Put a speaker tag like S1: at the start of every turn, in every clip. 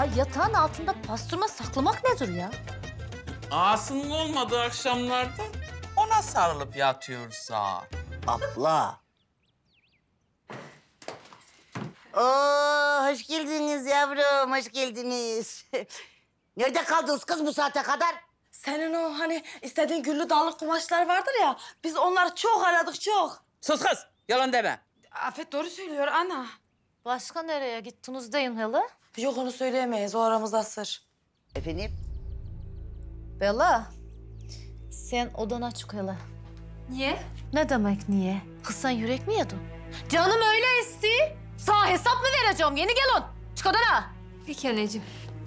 S1: Ha yatağın altında pastırma saklamak nedir ya?
S2: Ağasının olmadığı akşamlarda ona sarılıp yatıyoruz sağ.
S3: Abla. Oo, hoş geldiniz yavrum, hoş geldiniz. Nerede kaldınız kız bu saate kadar?
S4: Senin o hani istediğin güllü dallı kumaşlar vardır ya, biz onları çok aradık, çok.
S2: Sus kız, yalan deme.
S4: Afet doğru söylüyor ana.
S1: Başka nereye gittiniz deyin hele?
S4: Yok onu söyleyemeyiz, o aramızda sır.
S3: Efendim?
S1: Bella, sen odana çık hele.
S4: Niye?
S1: Ne demek niye? Kız sen yürek mi yedin? Canım öyle isti. Sana hesap mı vereceğim? Yeni gelin. Çık odana.
S5: Peki anneciğim.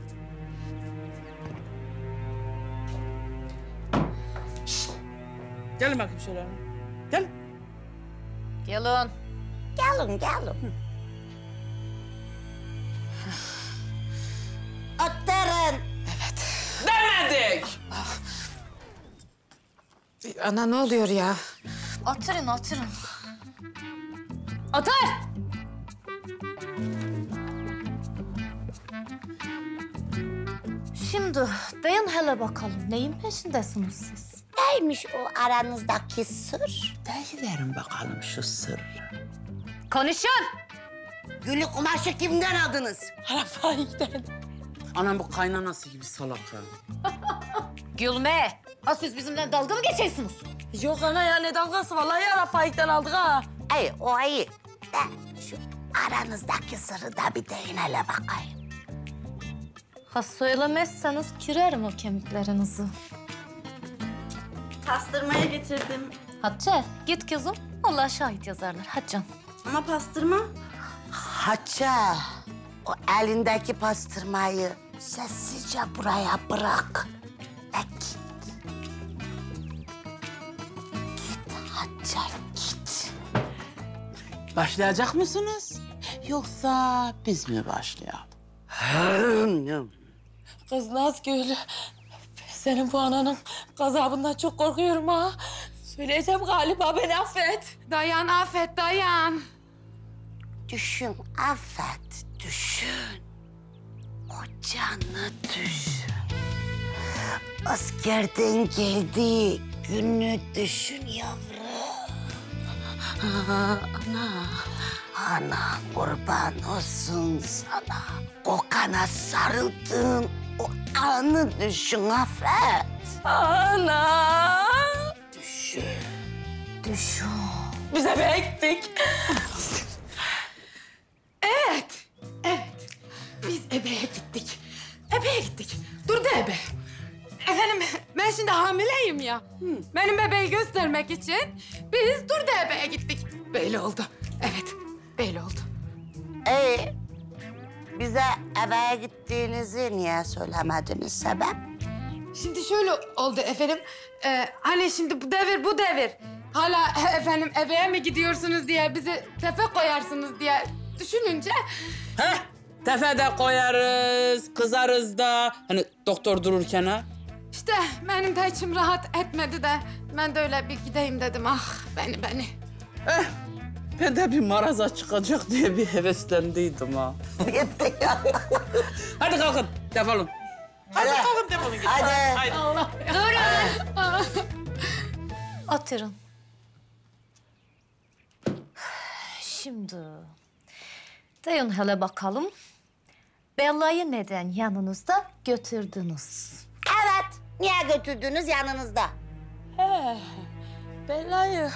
S2: Gelin bakayım şöyle. Gel.
S1: Gelin.
S3: Gelin, gelin. Oturun.
S2: Demedik.
S4: Ana ne oluyor ya?
S1: Oturun, oturun. Otur. Şimdi deyin hele bakalım neyin peşindesiniz siz?
S3: Neymiş o aranızdaki sır?
S2: Deyiverin bakalım şu sırrı.
S1: Konuşun.
S3: Gülü kumaşı kimden aldınız?
S4: Rafaik'ten.
S2: Anam bu kaynanası gibi salak ya.
S1: Gülme. Ha siz bizimle dalga mı geçiyorsunuz?
S4: Yok ana ya, ne dalgası, vallahi ya Rafaik'ten aldık ha.
S3: İyi, o iyi. De şu aranızdaki sırrı da bir deyin hele bakayım.
S1: Ha söylemezseniz kırerim o kemiklerinizi.
S6: Pastırmaya getirdim.
S1: Hatice git kızım. Allah şahit yazarlar. Hadi canım.
S6: Ama pastırma?
S3: Haça, o elindeki pastırmayı sessizce buraya bırak. Ve git. Git Haça, git.
S2: Başlayacak mısınız? Yoksa biz mi başlayalım?
S4: Kız Nazgül, senin bu ananın gazabından çok korkuyorum ha. Söyleyeceğim galiba, beni affet.
S5: Dayan Afet, dayan.
S3: Düşün Afet, düşün. O canı düşün. Askerden geldiği günü düşün yavrum.
S4: Ana.
S3: Ana kurban olsun sana. Kokana sarıldığın o anı düşün Afet.
S4: Ana.
S3: Düşün, düşün.
S4: Biz eve gittik. Evet, evet. Biz ebeye gittik. Ebeye gittik. Dur de ebe. Efendim, ben şimdi hamileyim ya. Benim bebeği göstermek için biz dur de ebeye gittik. Böyle oldu. Evet, böyle oldu.
S3: Bize eve gittiğinizi niye söylemediniz sebep?
S5: Şimdi şöyle oldu efendim. Hani şimdi bu devir bu devir. Hala efendim ebeye mi gidiyorsunuz diye bizi tefe koyarsınız diye düşününce...
S2: Heh, tefe de koyarız, kızarız da. Hani doktor dururken ha.
S5: İşte benim de içim rahat etmedi de ben de öyle bir gideyim dedim. Ah beni.
S2: Ben de bir maraza çıkacak diye bir heveslendiydim ha.
S3: Bitti ya.
S2: Hadi kalkın, defolun. Hadi kalkın, defolun gidin.
S3: Hadi.
S1: Oturun. Şimdi deyin hele bakalım. Bella'yı neden yanınızda götürdünüz?
S3: Evet, niye götürdünüz yanınızda?
S4: Belayı.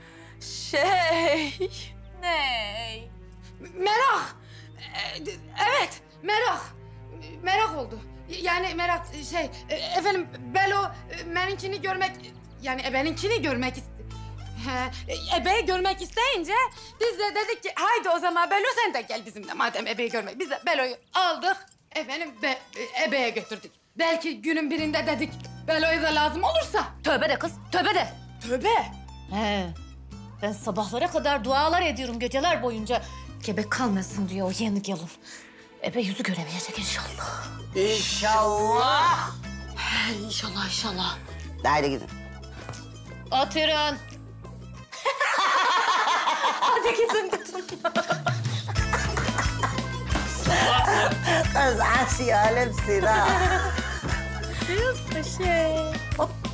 S1: Ney?
S5: Merak. Evet merak. Merak oldu. Yani merak efendim Belo benimkini görmek yani ebeninkini görmek ebeyi görmek isteyince biz de dedik ki haydi o zaman Belo sen de gel bizimle madem ebeyi görmek. Biz de Belo'yu aldık efendim ebeye götürdük. Belki günün birinde dedik Belo'ya da lazım olursa.
S1: Tövbe de kız, tövbe de.
S5: Tövbe.
S1: He. Ben sabahlara kadar dualar ediyorum geceler boyunca. Gebe kalmasın diyor o yeni gelin. Ebe yüzü göremeyecek inşallah.
S3: İnşallah.
S4: İnşallah, inşallah.
S3: Haydi gidin.
S1: Oturun.
S4: Hadi gidin.
S2: Salak
S3: Kız Asiye alemsin ha.
S1: Kız şey.
S3: Hop.